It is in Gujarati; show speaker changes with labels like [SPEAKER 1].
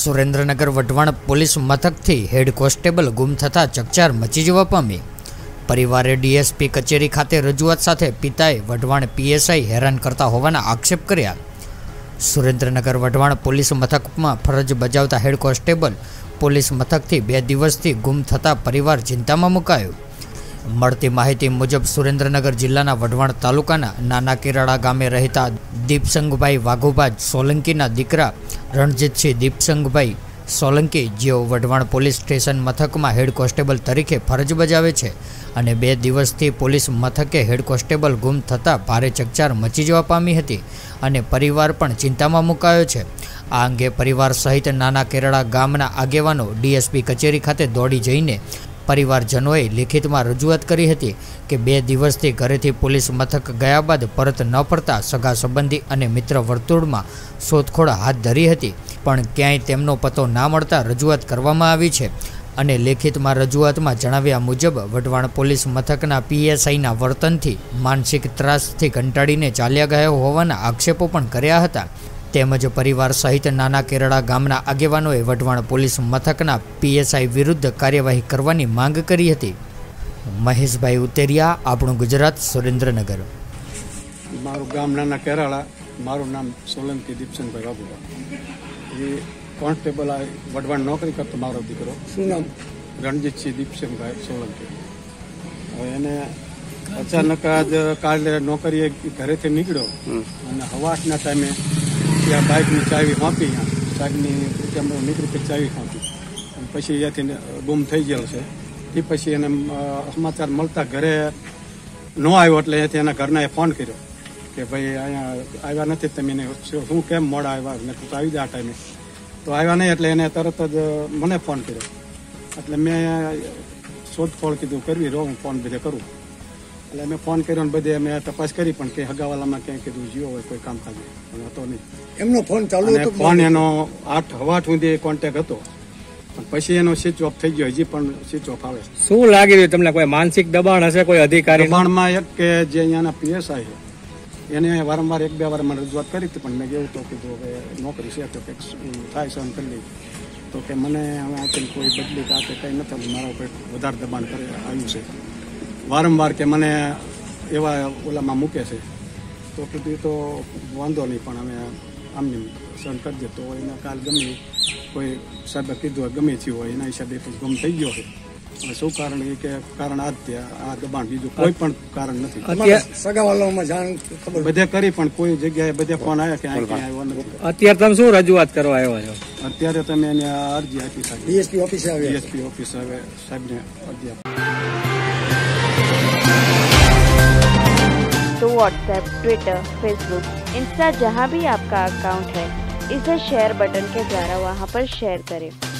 [SPEAKER 1] સુરેન્દ્રનગર વઢવાણ પોલીસ મથકથી હેડ કોન્સ્ટેબલ ગુમ થતા ચકચાર મચી જવા પામી। પરિવારે ડીએસપી કચેરી ખાતે રજૂઆત સાથે પિતાએ વઢવાણ પીએસઆઈ હેરાન કરતા હોવાના આક્ષેપ કર્યા। સુરેન્દ્રનગર વઢવાણ પોલીસ મથકમાં ફરજ બજાવતા હેડ કોન્સ્ટેબલ પોલીસ મથકથી 2 દિવસથી ગુમ થતા પરિવાર ચિંતામાં મુકાયો। મળતી માહિતી મુજબ સુરેન્દ્રનગર જિલ્લાના વઢવાણ તાલુકાના નાના કેરાળા ગામે રહેતા દીપસંગભાઈ વાઘુભા સોલંકીના દીકરા રણજીતસિંહ દીપસંગભાઈ સોલંકી જેઓ વઢવાણ પોલીસ સ્ટેશન મથકમાં હેડ કોન્સ્ટેબલ તરીકે ફરજ બજાવે છે અને 2 દિવસથી પોલીસ મથકે હેડ કોન્સ્ટેબલ ગુમ થતાં ભારે ચકચાર મચી જવા પામી હતી અને પરિવાર પણ ચિંતામાં મુકાયો છે। આ અંગે પરિવાર સહિત નાના કેરાળા ગામના આગેવાનો ડીએસપી કચેરી ખાતે દોડી જઈને પરિવારજનોએ લિખિતમાં રજૂઆત કરી હતી કે 2 દિવસથી ઘરેથી પોલીસ મથક ગયા બાદ પરત ન ફરતા સગા સંબંધી અને મિત્ર વર્તુળમાં શોધખોળ હાથ ધરી હતી, પણ ક્યાંય તેમનો પતો ના મળતા રજૂઆત કરવામાં આવી છે અને લેખિતમાં રજૂઆતમાં જણાવ્યા મુજબ વઢવાણ પોલીસ મથકના પીએસઆઈના વર્તનથી માનસિક ત્રાસથી કંટાળીને ચાલ્યા ગયા હોવાના આક્ષેપો પણ કર્યા હતા। તેમજ પરિવાર સહિત નાના કેરાળા ગામના આગેવાનોએ વઢવાણ પોલીસ મથકના પીએસઆઈ વિરુદ્ધ કાર્યવાહી કરવાની માંગ કરી હતી। મહેશભાઈ ઉતેરિયા, આપણું ગુજરાત, સુરેન્દ્રનગર।
[SPEAKER 2] મારું ગામ નાના કેરાળા, મારું નામ સોલંકી દીપસંગભાઈ વાઘુભા। એ કોન્સ્ટેબલ આ વઢવાણ નોકરી કરતો મારો દીકરો, શું નામ? રણજીતસિંહ દીપસંગભાઈ સોલંકી। હવે એને અચાનક આજ કાલે નોકરીએ ઘરેથી નીકળ્યો અને હવાસના ટાઈમે ત્યાં બાઇકની ચાવી સોંપી, સાહેબની કેમેરો નીકળી ચાવી સોંપી અને પછી ત્યાંથી ગુમ થઈ ગયેલો છે। એ પછી એને સમાચાર મળતા ઘરે ન આવ્યો એટલે ત્યાંથી એના ઘરનાએ ફોન કર્યો કે ભાઈ અહીંયા આવ્યા નથી, તમે એને શું કેમ મોડા આવ્યા, ને તું તો આવી જાય આ ટાઈમે, તો આવ્યા નહીં એટલે એને તરત જ મને ફોન કર્યો। એટલે મેં શોધખોળ કીધું કરવી રહો, હું ફોન બધે કરું એટલે મેં ફોન કર્યો ને બધે મેં તપાસ કરી, પણ કંઈ હગાવાલામાં ક્યાંય કીધું જીવો હોય કોઈ કામકાજ પણ હતો નહીં।
[SPEAKER 3] એમનો ફોન ચાલુ હતો,
[SPEAKER 2] ફોન એનો 8 સુધી કોન્ટેક્ટ હતો, પણ પછી એનો સ્વિચ ઓફ થઈ ગયો, હજી પણ સ્વિચ ઓફ આવે છે।
[SPEAKER 4] શું લાગી રહ્યું તમને? કોઈ માનસિક દબાણ હશે કોઈ અધિકારી?
[SPEAKER 2] દબાણમાં એક કે જે અહીંયાના પીએસઆઈ છે એને વારંવાર 1-2 વાર મને રજૂઆત કરી હતી, પણ મેં કેવું તો કીધું હવે નોકરી છે તો કંઈક થાય સહન કરી લઈ, તો કે મને હવે આથી કોઈ બદલી કે આ કે કંઈ નથી, મારા કંઈક વધારે દબાણ કરે આવ્યું છે વારંવાર, કે મને એવા ઓલામાં મૂકે છે, તો કીધું તો વાંધો નહીં, પણ અમે આમની સહન કરી દે, તો એના કાલ ગમે કોઈ સાહેબે કીધું હોય ગમે થયું હોય એના હિસાબે ગુમ થઈ ગયો છે। શું કારણ? એ કે કારણ આ જ આ દબાણ, બીજું કોઈ પણ કારણ નથી।
[SPEAKER 3] સગાવાલાઓમાં જાણ ખબર
[SPEAKER 2] બધે કરી પણ કોઈ જગ્યાએ બધે ફોન આવ્યા કે અહીં ક્યાં આવ્યો નથી।
[SPEAKER 4] અત્યારે તમે શું રજૂઆત કરવા આવ્યા છો?
[SPEAKER 2] અત્યારે તમે એની અરજી આપી સાહેબ,
[SPEAKER 3] ડીએસપી ઓફિસે આવ્યા,
[SPEAKER 2] ડીએસપી ઓફિસ આવે સાહેબને અરજી આપી।
[SPEAKER 5] तो व्हाट्सएप, ट्विटर, फेसबुक, इंस्टा जहाँ भी आपका अकाउंट है, इसे शेयर बटन के द्वारा वहाँ पर शेयर करें।